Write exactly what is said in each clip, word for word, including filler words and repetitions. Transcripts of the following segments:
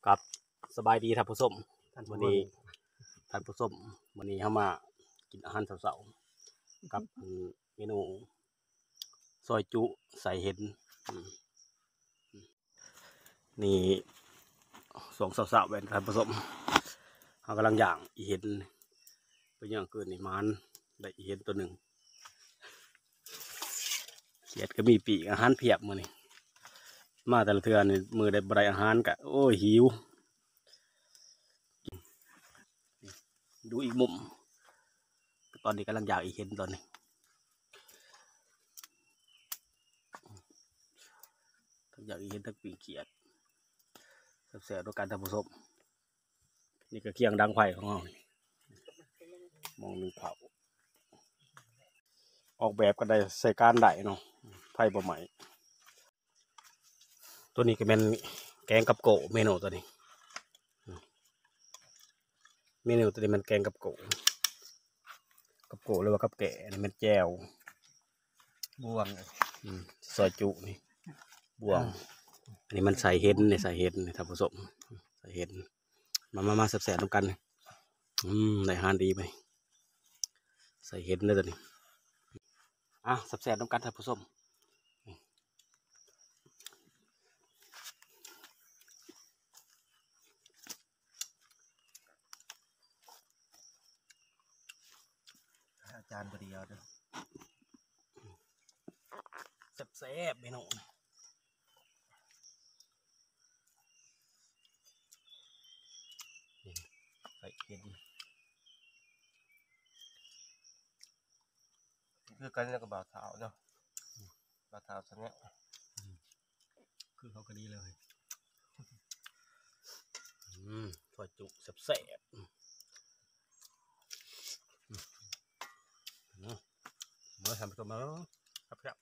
กับสบายดีท่านผู้ชมวันนี้ท่านผู้ชมวันนี้เขามากินอาหารเสาๆกับเมนูซอยจุใส่เห็ดนี่สองสาวๆเป็นท่านผู้ชมเขากำลังย่างอีเห็ดเป็นอย่างเกินในมันได้อีเห็ดตัวหนึ่งเขียดก็มีปีกอาหารเพียบมือนี่มาแต่ละเทือนี่มือได้บรายอาหารกะโอ้ยหิวดูอีกมุมตอนนี้กำลังอยากอีกเห็นตอนนี้ทั้งอยากอีกเห็นทั้งปีเขียดแสบๆด้วยการทำผสมนี่ก็เคียงดังไฟของเรามองหนึ่งเขาออกแบบก็ได้ใส่การได้เนาะไฟบ่ใหม่ตัวนี้ก็เป็นแกงกับโกเมนูตัวนี้เมนูตัวนี้มันแกงกับโกกับโกหรือว่ากับแก่นี่มันแจวบวงซอยจุนี่บวงอันนี้มันใส่เห็ดนี่ใส่เห็ดนี่ท่านผู้ชมใส่เห็ดมามามาแสบๆตรงกันอืมได้อาหารดีไปใส่เห็ดเลยตัวนี้อ่ะแสบๆตรงกันท่านผู้ชมอาจารย์พอดีเอาเด้อแซ่บๆเมนูใส่เห็ดคือกันแล้วก็บ่าวเท้าเนาะบ่าวเท้าสันเนี้ยคือเขาก็ดีเลยอืมซอยจุแซ่บๆเมื่อทำตัวมาครับครับ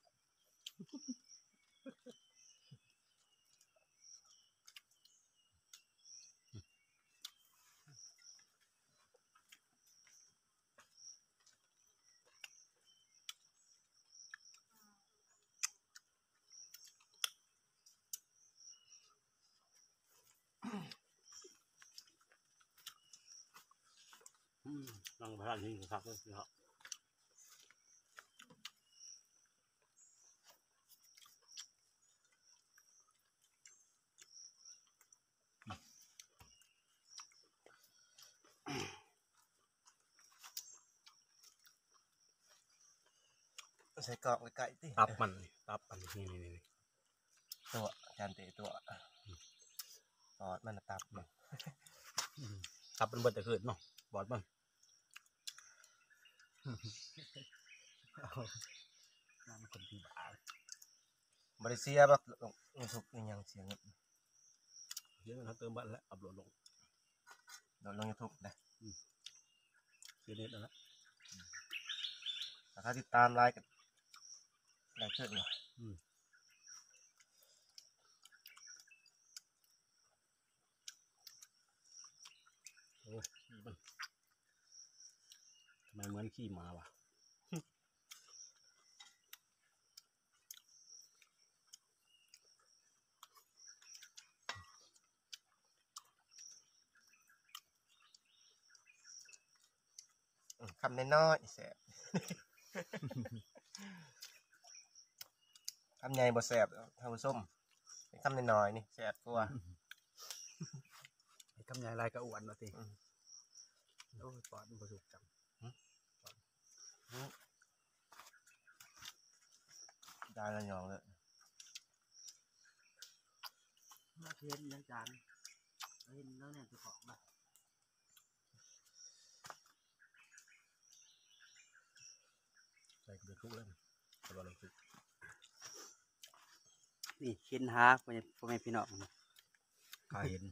นั่งพระนี่ครับก็คือครับใส่กรอกไก่ติตับมันตับมันนี่นี่นี่ตัวอาจารย์เตะตัวบอดมันตับมันตับมันเบิดแต่ขึ้นเนาะบอดมันน้ำคนที่บ้าบริเซียแบบลงสุกยังเสียงเงี้ยเยอะเขาเติมบัตรแล้วอัพโหลดลงโดนลงยูทูบนะเสียเน็ตแล้วนะถ้าติดตามไลค์กันไลค์เชิดหน่อยโอ้มันทำไมเหมือนขี้หมาวะคำน้อยๆแสบคำใหญ่บ่แสบท่านผู้ชมคำน้อยๆนี่แสบกว่าคำใหญ่ลายกระอวนมาสิโอ้ยปอดมันประสุกจังได้แล้วยองเลยมาเทนอาจารย์เห็นแล้วเนี่ยจะของแบบใส่กระทุกแล้วกระทุกนี่เห็นฮากพ่อแม่พี่น้องข้าเห็น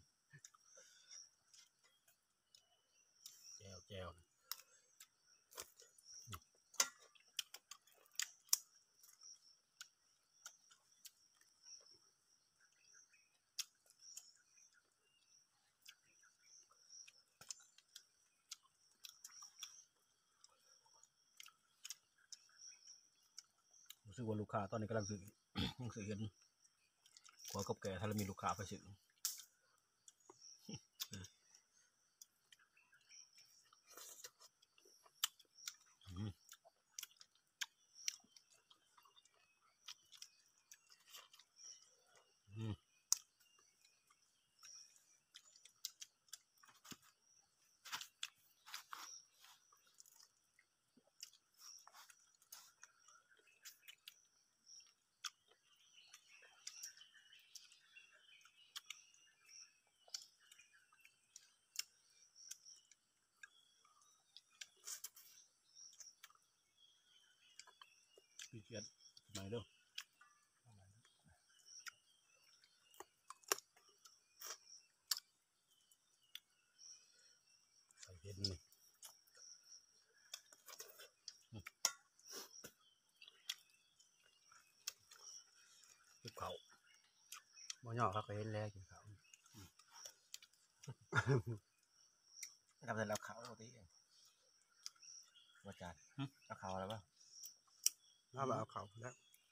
แจวแจวรู้สึกว่าลูกค้าตอนนี้กำลังซื้อยังซื้อเห็นขวกับแก่ถ้าเรามีลูกค้าไปซื้อเกียดทำไมด้วยใส่เห็ดนี่กินเขาบ่ย่อเขาก็เห็นแล้วกินเขาทำเสร็จแล้วเขาตีมาจัดเอาเขาอะไรบ้างถ้าแบบเอาเขาแล้ว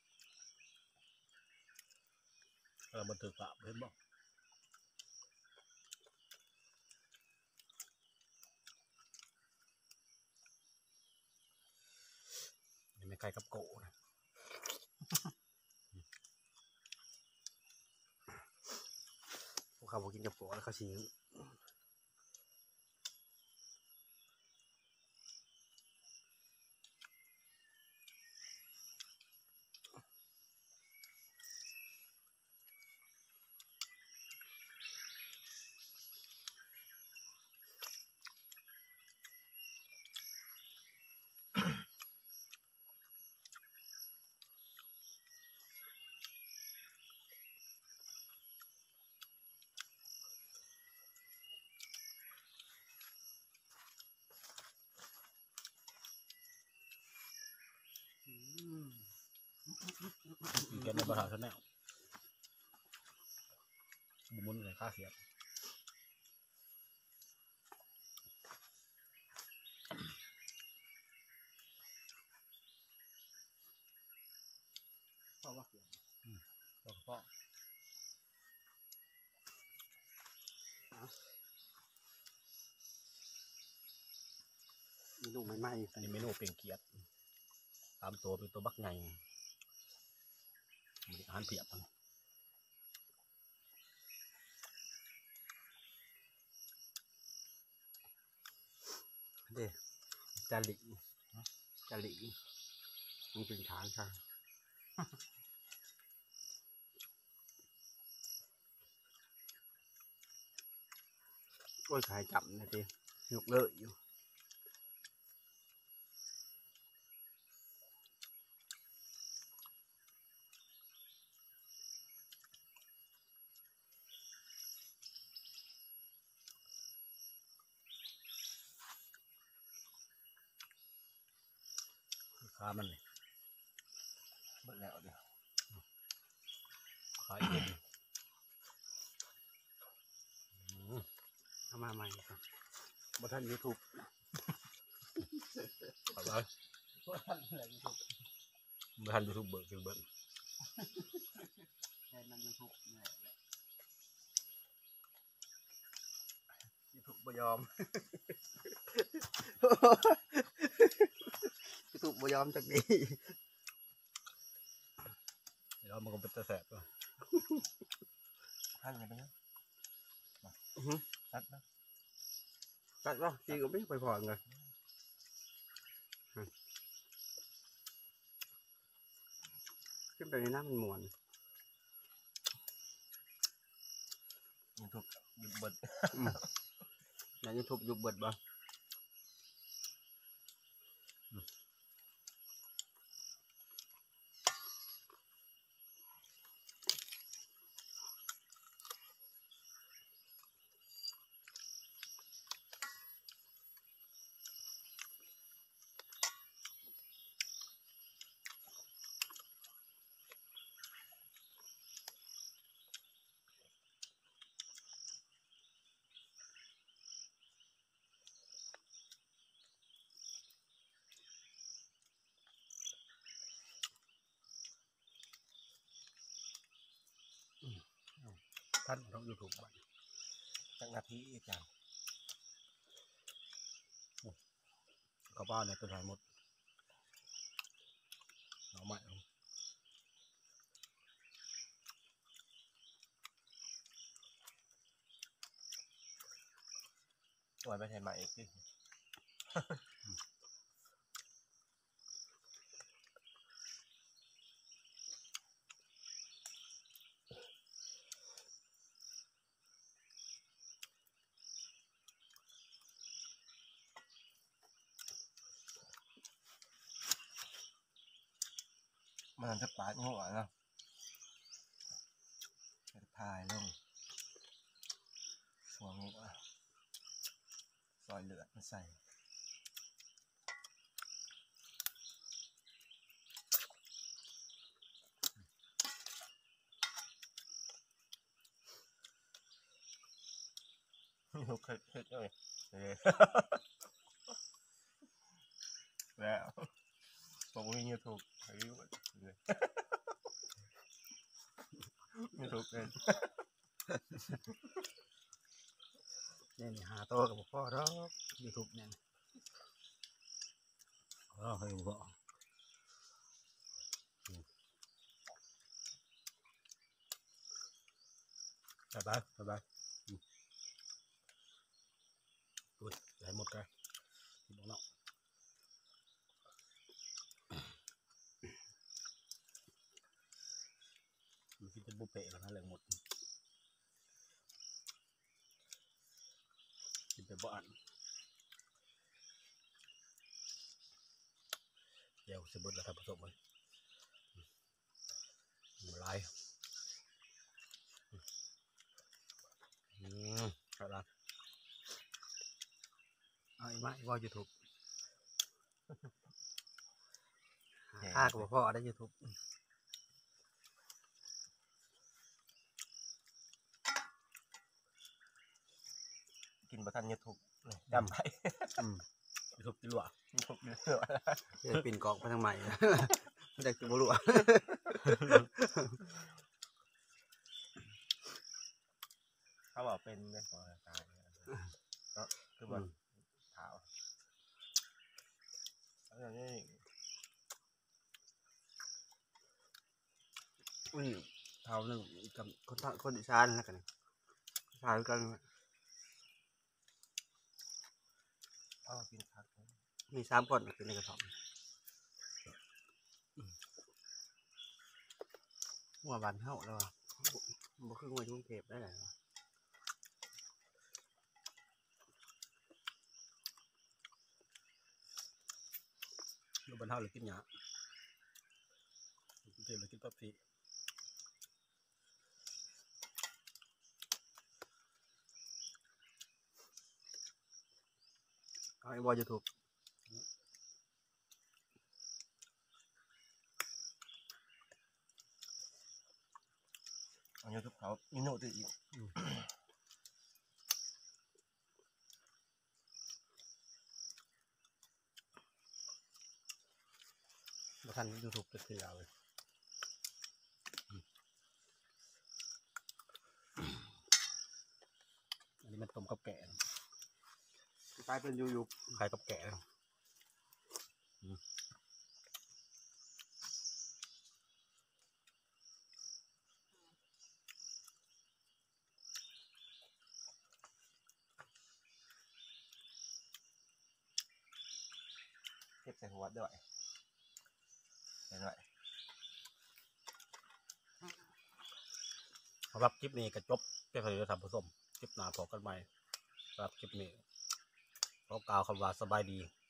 เราบันทึกภาพเห็นบ่นี่ไม่ใครกับโกนะพวกเขาบอกกินกับโกแล้วเขาชี้กินกันในประหารชนแนลบุมุนเลยค่าเสียบเพราะว่าเสียบเพราะเพราะเมนูใหม่ๆอันนี้เมนูเป็นเกียรติตามตัวเป็นตัวบักไงมีอาหารเปียกนะเด้จาลิจาลิมันเป็นฐานค่ะโอ้ยขายจับนะทีหยุกเลยอยู่ขามันเลยเบิดแล้วเดี๋ยวขายเองเอามาใหม่ครับบัทันยูทูบอะไรว่าท่านอะไรยูทูบบัทันยูทูบเบิร์กินเบิร์แค่นั้นยูทูบเนี่ยยูทูบบ่ยอมยูทูบบ่ยอมจากนี้แล้วมันก็เป็นตะแสบตัวท่านอะไรนะตัดนะตัดว่าจีก็ไม่ไปพอเลยขึ้นไปในน้ำมันมวนยูทูบยุบเบิดในยูทูบยุบเบิดบ่ท่านต้องยูทูบบ่จังนาทีอาจารย์ข้าวเปล่าเนี่ยตัวถ่ายหมดเอาใหม่ปล่อยไปแทนใหม่อีกสิมันจะปาดหัวเนาะจะพายลงสวงหัวซอยเลือดมันใส่ลูกเคยเคยเลยแล้วผมวิ่งยูทูบไปวิ่งเลยยูทูบเป็นเนี่ยนี่หาตัวกับพ่อแล้วยูทูบเนี่ยอ๋อให้พ่อบ๊ายบายบ๊ายบายอุ้ยใหญ่หมดกันบอกเนาะมันคิดจะบุเปะแล้วนะเหลืองหมดกินไปบ่อันเดี๋ยวจะเบิดแล้วครับผสมเลยลายอืมครับ เอาอีกไหมว่ายูทูบค่ากับพ่อได้ยูทูบกินบะทันยูทูบจำไปยูทูบจิ๋วอ่ะยูทูบเยอะจะปิ่นกอกไปทางใหม่ไม่ได้กินบุรุษเขาบอกเป็นเรื่องของตายเนาะคือบนเท้าแล้วนี่อุ้ยเท้าหนึ่งกับคนคนอีสานนะกันอีสานกันอ๋อกินผักมีสามคนคือในกระสอบหัวบานเท่าแล้วบ่คือหัวชุ่มเทปได้เลยหัวบานเท่าหรือกินหยาเทปหรือกินปั๊บซีเอาไอ้บอยยูทูบอันนี้ทุกเขาอินโนติอีกมาทันยูทูบจะขึ้นแล้วเลยอันนี้มันต้มกับแกะกลายเป็นยูยูขายกับแกะเก็บใส่หัวด้วยเห็นไหมสำหรับคลิปนี้ก็จบแค่ไหนจะทำผสมคลิปหน้าพอกันใหม่สำหรับคลิปนี้ขอกล่าวคำว่าสบายดี